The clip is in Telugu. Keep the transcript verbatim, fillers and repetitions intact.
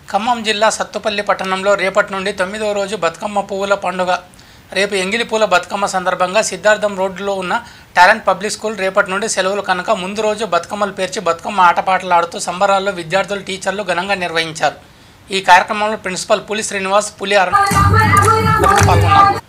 ఖమ్మం జిల్లా సత్తుపల్లి పట్టణంలో రేపటి నుండి తొమ్మిదవ రోజు బతుకమ్మ పువ్వుల పండుగ. రేపు ఎంగిలి పూల బతుకమ్మ సందర్భంగా సిద్ధార్థం రోడ్డులో ఉన్న టాలెంట్ పబ్లిక్ స్కూల్ రేపటి నుండి సెలవులు కనుక ముందు రోజు బతుకమ్మలు పేర్చి బతుకమ్మ ఆటపాటలాడుతూ సంబరాల్లో విద్యార్థులు టీచర్లు ఘనంగా నిర్వహించారు. ఈ కార్యక్రమంలో ప్రిన్సిపల్ పులి శ్రీనివాస్ పులి అరుణ పాల్గొన్నారు.